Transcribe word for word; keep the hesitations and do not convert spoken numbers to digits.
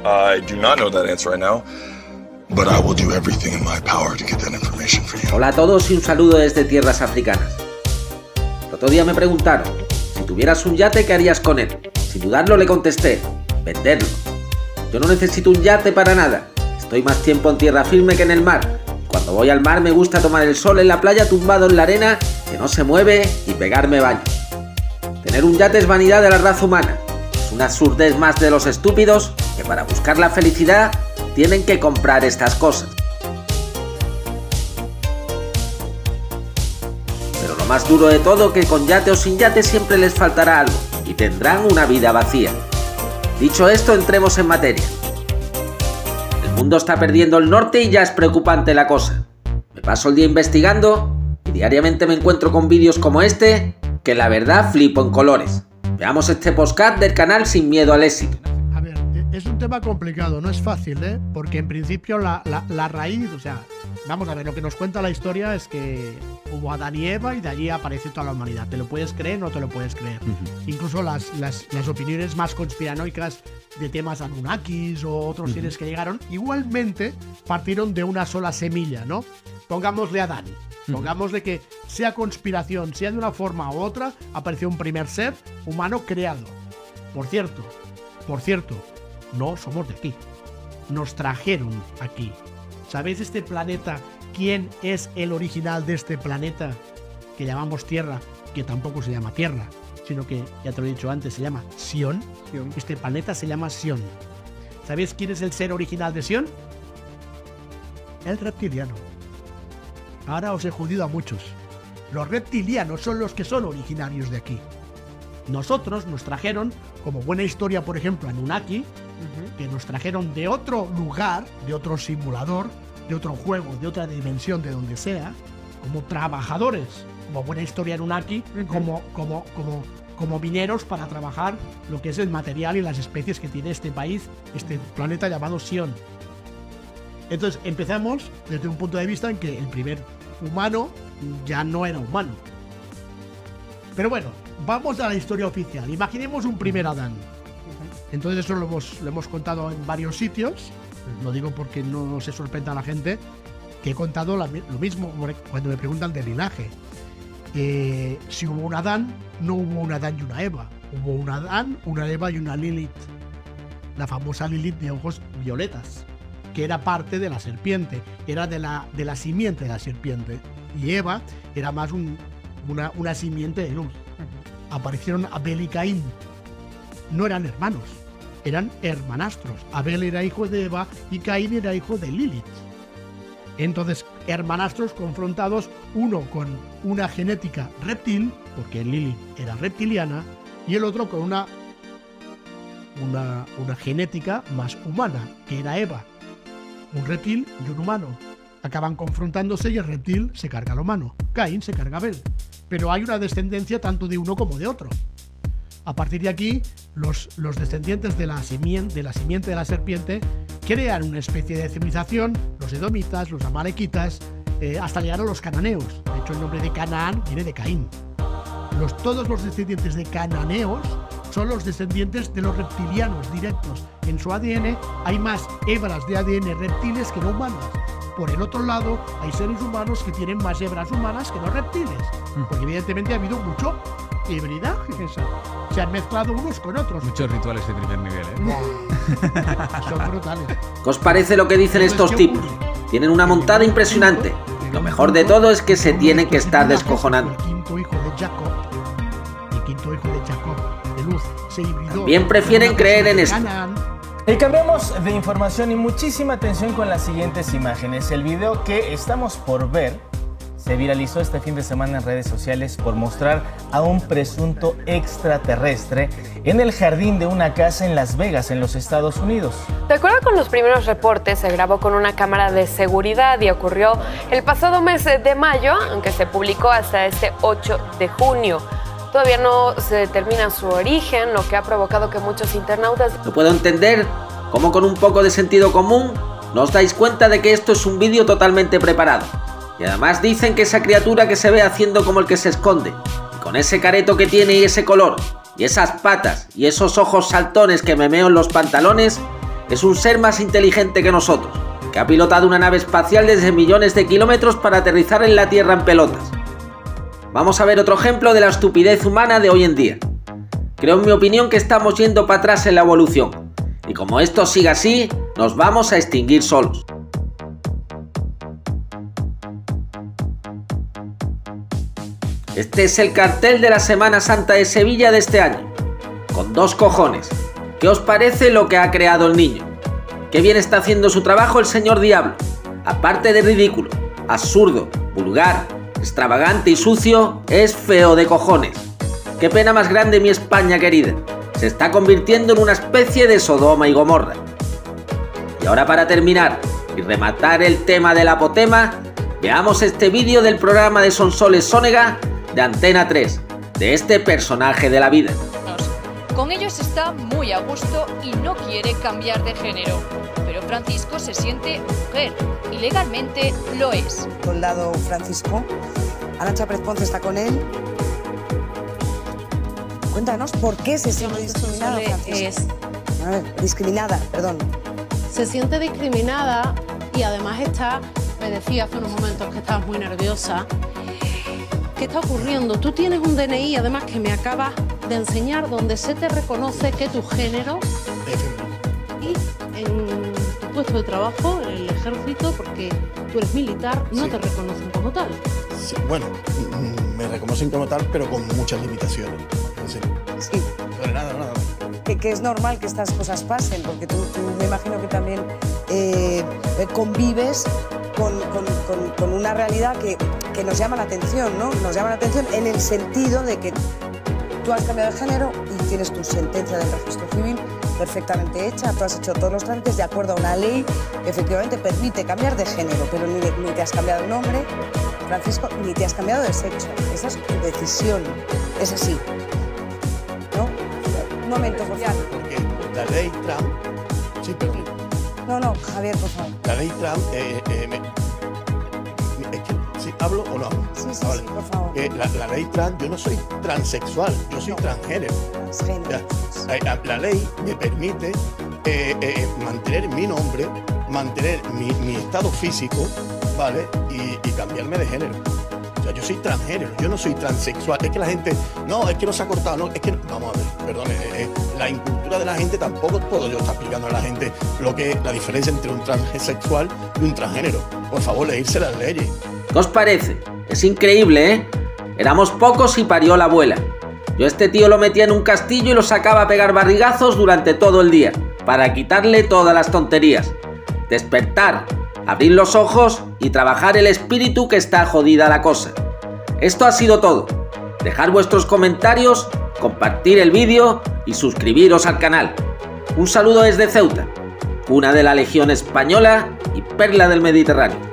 I do not know that answer right now, but I will do everything in my power to get that information for you. Hola a todos y un saludo desde tierras africanas. El otro día me preguntaron, si tuvieras un yate, ¿qué harías con él? Sin dudarlo le contesté, venderlo. Yo no necesito un yate para nada. Estoy más tiempo en tierra firme que en el mar. Cuando voy al mar me gusta tomar el sol en la playa tumbado en la arena, que no se mueve, y pegarme baño. Tener un yate es vanidad de la raza humana. Es una absurdez más de los estúpidos que para buscar la felicidad tienen que comprar estas cosas. Pero lo más duro de todo, que con yate o sin yate siempre les faltará algo y tendrán una vida vacía. Dicho esto, entremos en materia. El mundo está perdiendo el norte y ya es preocupante la cosa. Me paso el día investigando y diariamente me encuentro con vídeos como este que la verdad flipo en colores. Veamos este podcast del canal Sin Miedo al Éxito. A ver, es un tema complicado, no es fácil, ¿eh? Porque en principio la, la, la raíz, o sea, vamos a ver, lo que nos cuenta la historia es que hubo Adán y Eva y de allí apareció toda la humanidad. ¿Te lo puedes creer o no te lo puedes creer? Uh-huh. Incluso las, las, las opiniones más conspiranoicas de temas Anunnakis o otros uh-huh. seres que llegaron, igualmente partieron de una sola semilla, ¿no? Pongámosle a Adán. Pongámosle que sea conspiración, sea de una forma u otra, apareció un primer ser humano creado. Por cierto, por cierto, no somos de aquí. Nos trajeron aquí. ¿Sabéis este planeta? ¿Quién es el original de este planeta que llamamos Tierra? Que tampoco se llama Tierra, sino que, ya te lo he dicho antes, se llama Sion. Sion. Este planeta se llama Sion. ¿Sabéis quién es el ser original de Sion? El reptiliano. Ahora os he jodido a muchos. Los reptilianos son los que son originarios de aquí. Nosotros nos trajeron, como buena historia, por ejemplo, Anunnaki, uh-huh. que nos trajeron de otro lugar, de otro simulador, de otro juego, de otra dimensión, de donde sea, como trabajadores, como buena historia Anunnaki, uh-huh. como, como, como, como mineros para trabajar lo que es el material y las especies que tiene este país, este planeta llamado Sion. Entonces empezamos desde un punto de vista en que el primer humano ya no era humano. Pero bueno, vamos a la historia oficial. Imaginemos un primer Adán. Entonces eso lo hemos, lo hemos contado en varios sitios. Lo digo porque no se sorprenda a la gente que he contado la, lo mismo cuando me preguntan del linaje. Eh, si hubo un Adán, no hubo un Adán y una Eva. Hubo un Adán, una Eva y una Lilith. La famosa Lilith de ojos violetas, que era parte de la serpiente, era de la, de la simiente de la serpiente. Y Eva era más un, una, una simiente de luz. Aparecieron Abel y Caín. No eran hermanos, eran hermanastros. Abel era hijo de Eva y Caín era hijo de Lilith. Entonces, hermanastros confrontados, uno con una genética reptil, porque Lilith era reptiliana, y el otro con una, una, una genética más humana, que era Eva. Un reptil y un humano. Acaban confrontándose y el reptil se carga al humano. Caín se carga a Abel. Pero hay una descendencia tanto de uno como de otro. A partir de aquí, los, los descendientes de la, simiente, de la simiente de la serpiente crean una especie de civilización, los edomitas, los amalequitas, eh, hasta llegar a los cananeos. De hecho, el nombre de Canaán viene de Caín. Los, todos los descendientes de cananeos son los descendientes de los reptilianos directos. En su A D N hay más hebras de A D N reptiles que no humanas. Por el otro lado, hay seres humanos que tienen más hebras humanas que los reptiles. Porque evidentemente ha habido mucho hibridaje. Se han mezclado unos con otros. Muchos rituales de primer nivel, ¿eh? Son brutales. ¿Qué os parece lo que dicen estos tipos? Tienen una montada impresionante. Lo mejor de todo es que se tienen que estar descojonando. El quinto hijo de Jacob, el quinto hijo de Jacob, de luz, se hibridó. También prefieren creer en esto. Y cambiamos de información y muchísima atención con las siguientes imágenes. El video que estamos por ver se viralizó este fin de semana en redes sociales por mostrar a un presunto extraterrestre en el jardín de una casa en Las Vegas, en los Estados Unidos. De acuerdo con los primeros reportes, se grabó con una cámara de seguridad y ocurrió el pasado mes de mayo, aunque se publicó hasta este ocho de junio. Todavía no se determina su origen, lo que ha provocado que muchos internautas... No puedo entender cómo con un poco de sentido común no os dais cuenta de que esto es un vídeo totalmente preparado. Y además dicen que esa criatura que se ve haciendo como el que se esconde, y con ese careto que tiene y ese color, y esas patas, y esos ojos saltones que me meo en los pantalones, es un ser más inteligente que nosotros, que ha pilotado una nave espacial desde millones de kilómetros para aterrizar en la Tierra en pelotas. Vamos a ver otro ejemplo de la estupidez humana de hoy en día. Creo en mi opinión que estamos yendo para atrás en la evolución, y como esto siga así, nos vamos a extinguir solos. Este es el cartel de la Semana Santa de Sevilla de este año. Con dos cojones. ¿Qué os parece lo que ha creado el niño? Qué bien está haciendo su trabajo el señor Diablo. Aparte de ridículo, absurdo, vulgar, extravagante y sucio, es feo de cojones. Qué pena más grande mi España querida. Se está convirtiendo en una especie de Sodoma y Gomorra. Y ahora, para terminar y rematar el tema del apotema, veamos este vídeo del programa de Sonsoles Sónega de Antena tres, de este personaje de la vida. Con ellos está muy a gusto y no quiere cambiar de género. Pero Francisco se siente mujer y legalmente lo es. Soldado Francisco, Arantxa Pérez Ponce está con él. Cuéntanos por qué se siente discriminada, Francisco. Es... A ver, discriminada, perdón. Se siente discriminada y además está, me decía hace unos momentos que estabas muy nerviosa. ¿Qué está ocurriendo? Tú tienes un D N I, además, que me acabas de enseñar, donde se te reconoce que tu género y en tu puesto de trabajo, en el ejército, porque tú eres militar, no sí. te reconocen como tal. Sí, bueno, me reconocen como tal, pero con muchas limitaciones. Sí. Sí. Pero nada, nada. Que, que es normal que estas cosas pasen, porque tú, tú me imagino que también eh, convives con, con, con, con una realidad que, que nos llama la atención, ¿no? Nos llama la atención en el sentido de que tú has cambiado de género y tienes tu sentencia del registro civil perfectamente hecha, tú has hecho todos los trámites de acuerdo a una ley que efectivamente permite cambiar de género, pero ni, ni te has cambiado de nombre, Francisco, ni te has cambiado de sexo. Esa es tu decisión, es así. ¿No? Un momento, por favor. Porque la ley Trump... Sí, perdón. No, no, Javier, por favor. La ley Trump... Eh, eh, me... Es que, ¿sí hablo o no hablo? Sí, sí, vale. sí, por favor. Eh, la, la ley Trump, yo no soy transexual, yo soy no. transgénero. Transgénero. La, la ley me permite eh, eh, mantener mi nombre, mantener mi, mi estado físico, ¿vale? Y, y cambiarme de género. O sea, yo soy transgénero, yo no soy transexual. Es que la gente, no, es que no se ha cortado, no, es que, no. Vamos a ver, perdón, eh, eh, la incultura de la gente tampoco puedo yo estar explicando a la gente lo que es la diferencia entre un transexual y un transgénero. Por favor, leírse las leyes. ¿Qué os parece? Es increíble, ¿eh? Éramos pocos y parió la abuela. Yo a este tío lo metía en un castillo y lo sacaba a pegar barrigazos durante todo el día, para quitarle todas las tonterías. Despertar, abrir los ojos y trabajar el espíritu, que está jodida la cosa. Esto ha sido todo. Dejad vuestros comentarios, compartir el vídeo y suscribiros al canal. Un saludo desde Ceuta, cuna de la Legión Española y perla del Mediterráneo.